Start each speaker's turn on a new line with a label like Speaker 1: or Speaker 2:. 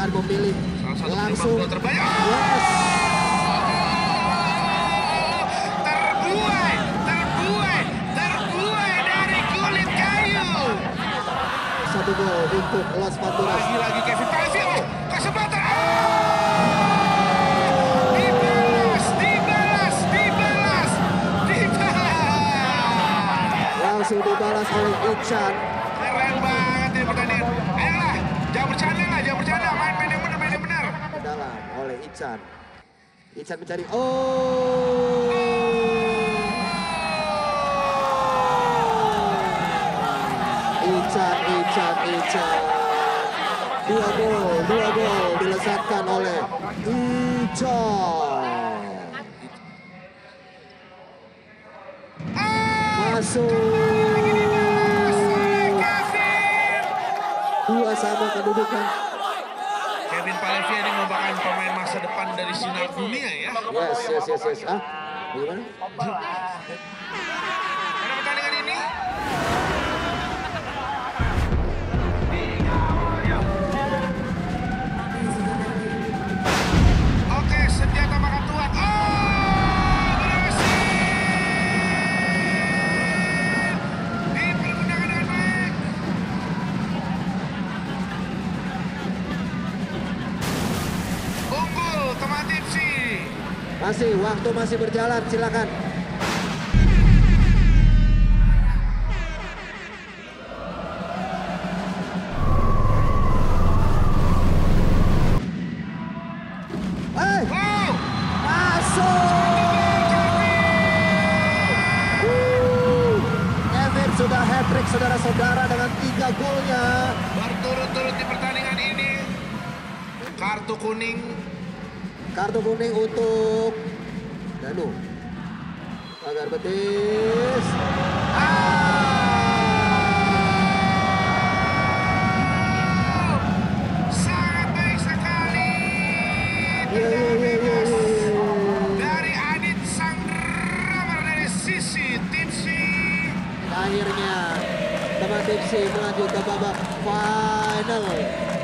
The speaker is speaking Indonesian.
Speaker 1: akan memilih langsung.
Speaker 2: Terbanyak.
Speaker 1: Yes.
Speaker 2: Terbuai dari kulit kayu.
Speaker 1: 1 gol untuk Los Panturas.
Speaker 2: Lagi Kevin Palesio. Kesempatan. Dibalas.
Speaker 1: Langsung dibalas oleh Ican.
Speaker 2: Keren banget ya pertandingan. Ayolah, jangan bercanda. Main yang benar.
Speaker 1: Ke dalam oleh Ican. Ican mencari. Ican. 2 gol dilesatkan oleh Ican. Masuk. 2-2 kedudukan.
Speaker 2: Kevin Palesio ini merupakan pemain masa depan dari sinar dunia ya.
Speaker 1: Yes. Gimana?
Speaker 2: Pada pertandingan ini oke, senjata makan tuan. Berhasil. Dipergunakan dengan baik. Unggul teman Tipsi.
Speaker 1: Waktu masih berjalan, silakan. Sudah hat-trick saudara-saudara dengan 3 golnya.
Speaker 2: Berturut-turut di pertandingan ini. Kartu kuning
Speaker 1: untuk Danu. Pagar betis.
Speaker 2: Sangat baik sekali. Dari Adit sang drummer dari sisi Tipsi.
Speaker 1: Akhirnya teman Tipsi melaju ke babak final.